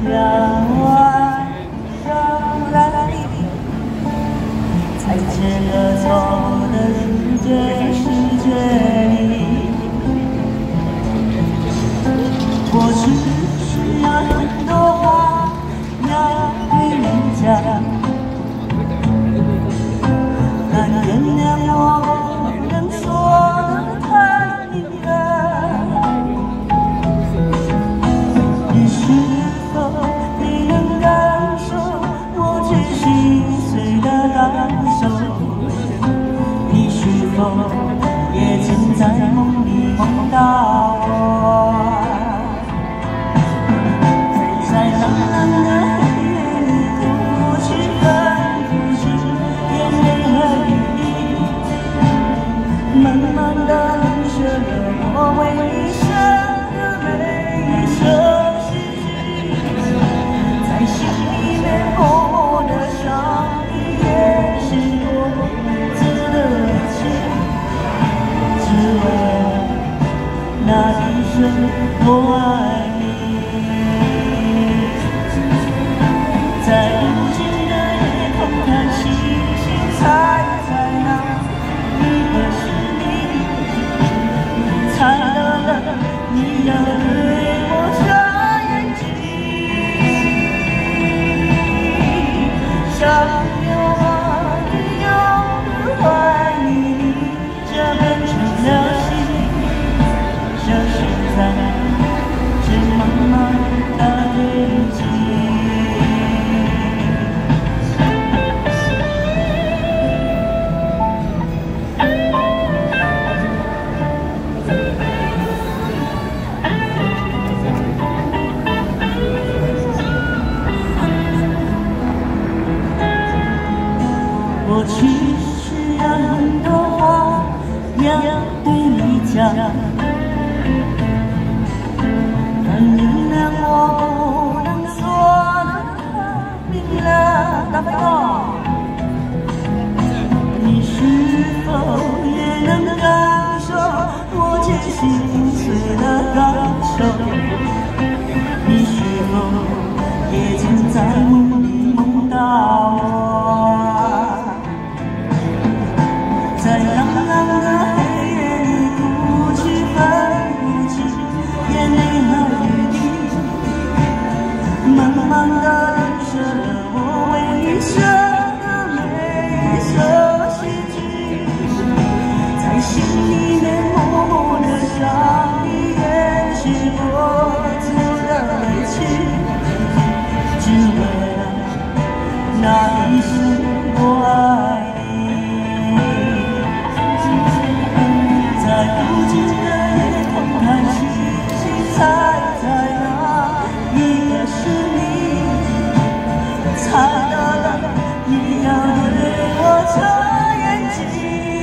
让晚上来临，在这个错的世界里，过去需要很多话要对你讲，但原谅我不能说得太明了。你是否也能感受我最心碎的感受？你是否也曾在梦里梦到我？在蓝蓝的黑夜里，过去分不清眼泪和雨滴，慢慢地冷却了我为你写的每一首诗句，在心里面默默地想你，也是多么无助的委屈，只为了那一声我爱你。在无尽的夜空看星星，猜猜那一个是你，猜到了你要对我眨眼睛，想要把你拥入怀里，这变成了心，这是在这茫茫的天际。过去需要很多话要对你讲，但原谅我不能说得太明了。大飞哥，你是否也能感受我最心碎的感受？你是否也曾在梦里梦到我？在蓝蓝的黑夜里，哭泣分不清眼泪和雨滴，慢慢地冷却了我为你写的每一首诗句，在心里面默默地想你，掩饰过错的委屈，只为了那一声我爱你。在无尽的夜空看星星，猜猜那一个是你，猜到了你要对我眨眼睛，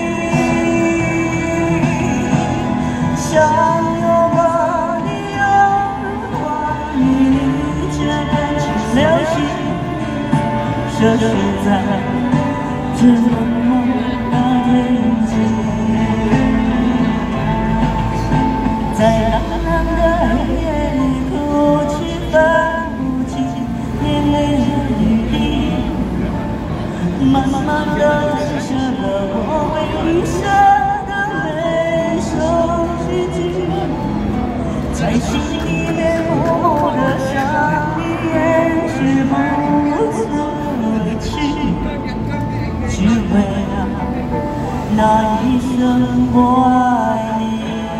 想要把你拥入怀里，却变成流星，这是在这茫茫的天际。在蓝蓝的黑夜里，哭泣分不清眼泪和雨滴，慢慢地冷却了我为你写的每首诗句，在心里面默默地想你，掩饰不住委屈，只为了那一声我爱你。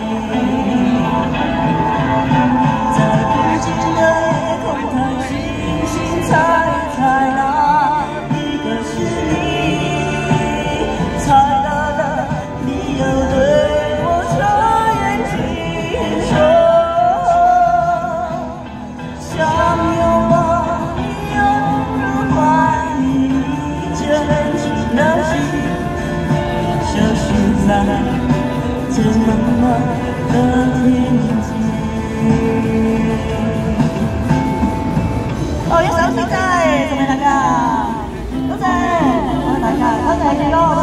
猜猜哪一个是你，猜到了你又对我眨眼睛，说想要把你拥入怀里，却变成了心，这是在这茫茫的天际。哦，一首先真係送俾大家，多謝，多謝大家，多謝幾多。